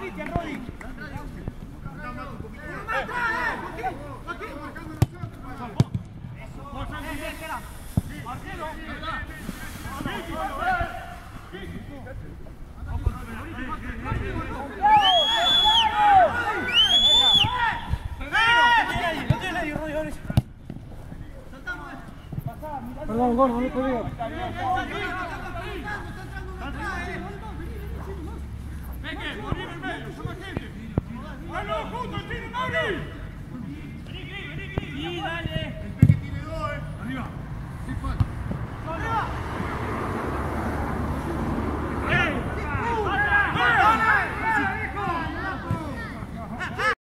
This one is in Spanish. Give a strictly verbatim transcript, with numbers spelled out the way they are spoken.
Cristian, Rodi. Perdón, gordo, no te veo. ¡Venga, por en el medio! ¡Somos gente! ¡Halo, juntos, tiene Mauri!